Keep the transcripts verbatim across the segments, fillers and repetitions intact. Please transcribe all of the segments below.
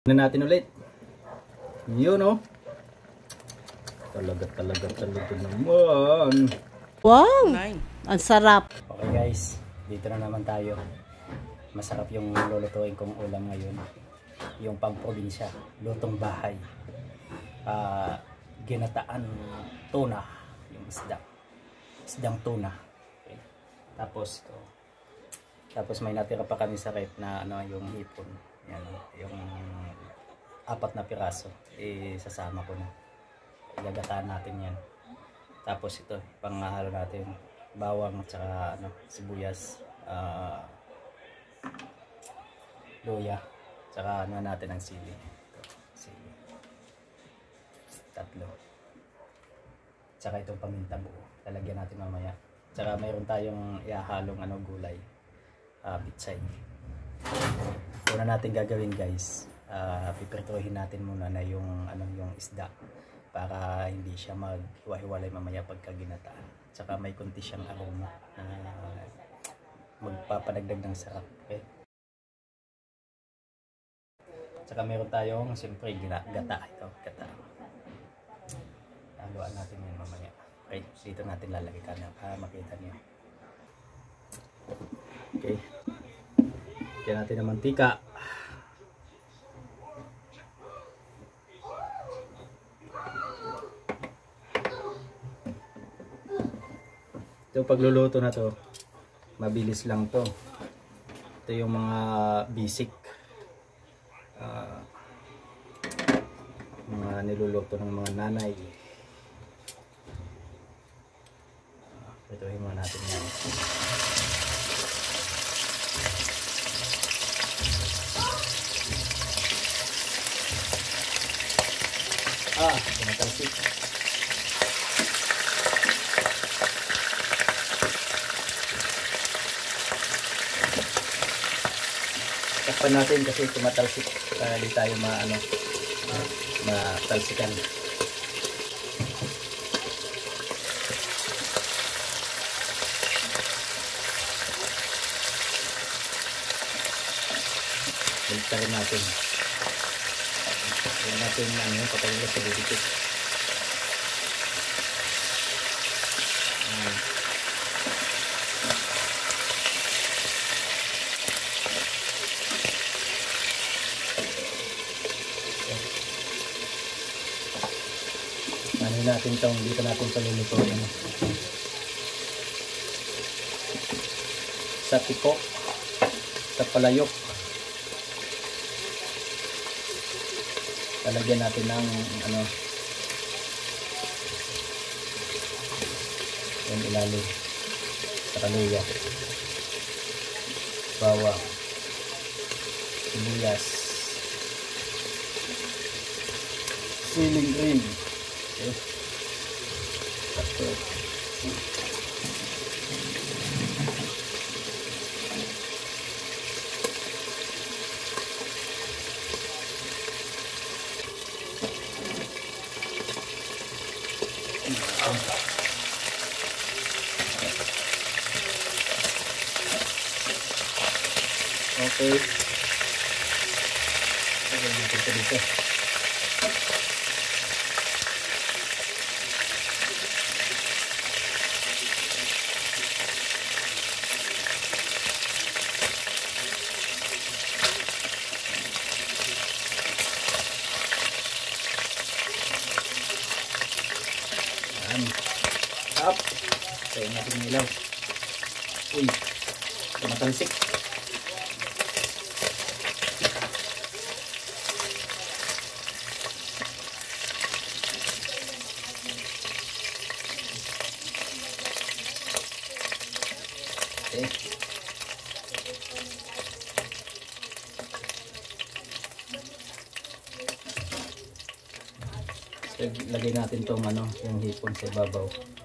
Na natin ulit. Yun oh. Talaga talaga talaga naman. Wow! Ang sarap. Okay guys, dito na naman tayo. Masarap yung lulutuin kong ulam ngayon. Yung pang-probinsya, lutong bahay. Uh, ginataan tuna, yung isdang. Isdang tuna. Okay. Tapos ito. Tapos may natira pa kami sa rep na ano yung hepon. Yan, yung apat na piraso isasama ko na. Igagataan natin yan. Tapos ito, panghalo natin bawang at saka ano, sibuyas, uh, luya, saka ano natin ang sili. Ito, sili. Tatlo. Saka itong paminta buo. Lalagyan natin mamaya. Saka mayroon tayong ihahalong ano, gulay. Uh, pitsay. Una natin gagawin guys, uh, piprituhin natin muna na yung ano yung isda para hindi siya maghiwa-hiwalay mamaya pagka ginataan. Tsaka may konti siyang aroma na uh, magpapadagdag ng sarap. Okay? Tsaka meron tayong siyempre gata ito, gata. Haluan natin yan mamaya. Okay, dito natin lalagay kanya para makita niyo. Okay. Lagyan natin ng mantika. Ito pagluluto na to, mabilis lang to. Ito yung mga basic uh, mga niluluto ng mga nanay. Uh, Pituhin muna natin yan. Ah, tumatalsik. Takpan natin kasi tumatalsik para hindi tayo ma ano, matalsikan. Balikan natin. Huwag natin ano, patayin sa dikit. Um, ano natin itong dito natin palulutuin sa tiko, sa palayok. Lalagyan natin ng ano yung ilalim sa kaluya, bawang, sibuyas, siling green. Okay. Tapos okay. Lagyan natin ito dito. Yan. Up. Tayo natin yung ilaw. Uy. Tumatalsik. Okay. So, lagay natin tong ano, yung hipon sa ibabaw.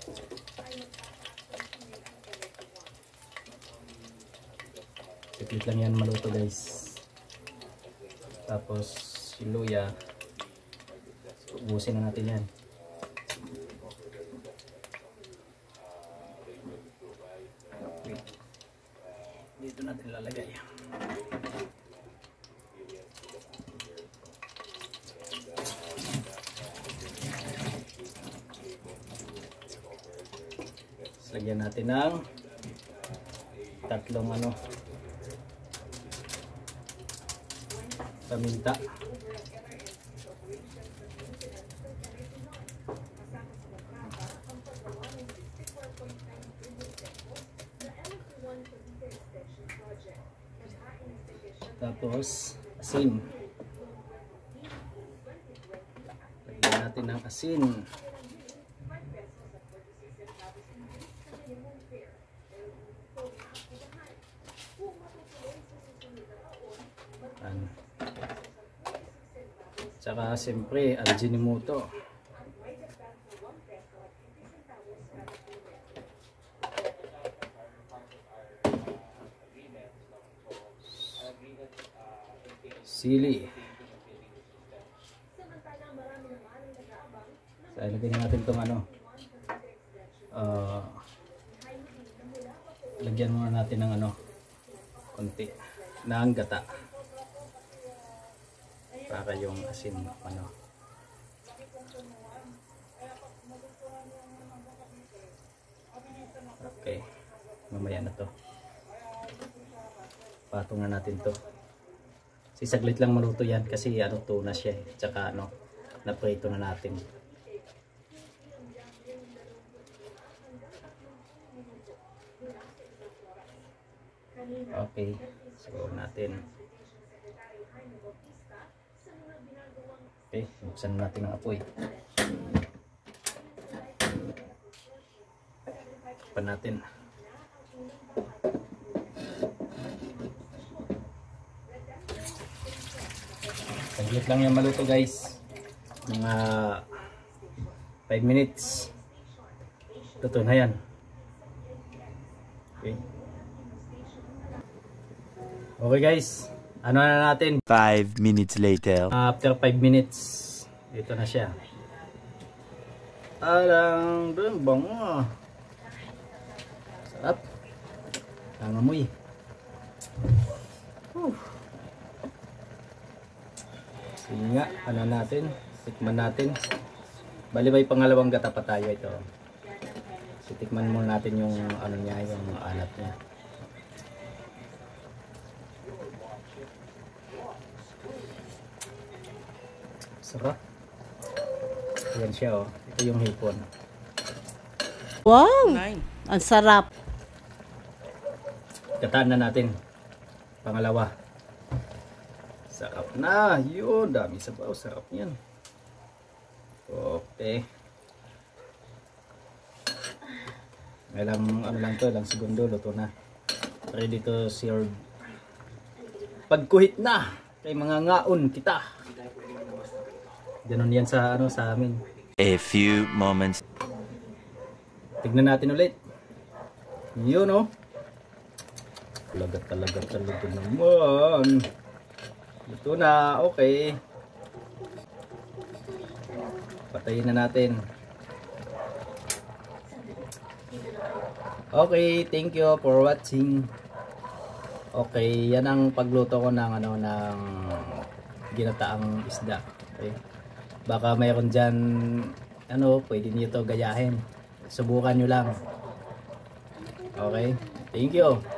Sikit lang yan maluto guys. Tapos yung luya, ubusin na natin yan. Dito natin lalagay. Lagyan natin ng tatlong ano paminta. Tapos asin. Lagyan natin ng asin. Ano. Tsaka siyempre ang Ginataang. Sili. So, ilagay na natin itong ano. Uh, lagyan muna natin ng ano. Konti. Ng gata. Para yung asin ano. Okay. Mamaya na to. Patong na natin to. Sisaglit lang maluto yan kasi ano tuna siya eh. Tsaka ano, naprito na natin. Okay, so natin. Okay, buksan natin ang apoy. Pan natin. Saglit lang yung maluto guys. Mga five minutes. Luto na yan. Okay. Okay guys. Ano na natin? five minutes later. Uh, after five minutes. Ito na siya. Alang dun bango. Sarap. Nangamoy. Whew. Sige nga, ano natin, tikman natin. Bali may pangalawang gata pa tayo ito. So, tikman muna natin yung ano niya, yung alat niya. Sarap. Ayan siya oh. Ito yung hepon. Wow! Ang sarap. Gataan na natin. Pangalawa. Sarap na. Yun. Dami sabaw. Sarap yan. Okay. Ilang ano lang to. Ilang segundo. Luto na. Ready to serve. Pagkuhit na. Kay mga ngaon kita. Ganon yan sa ano sa amin. A few moments. Tignan natin ulit. Yun oh. Talaga talaga talaga naman. Ito na, okay. Patayin na natin. Okay, thank you for watching. Okay, yan ang pagluto ko ng ano ng ginataang isda. Okay. Baka mayroon diyan ano, pwede niyo to gayahin. Subukan niyo lang. Okay? Thank you.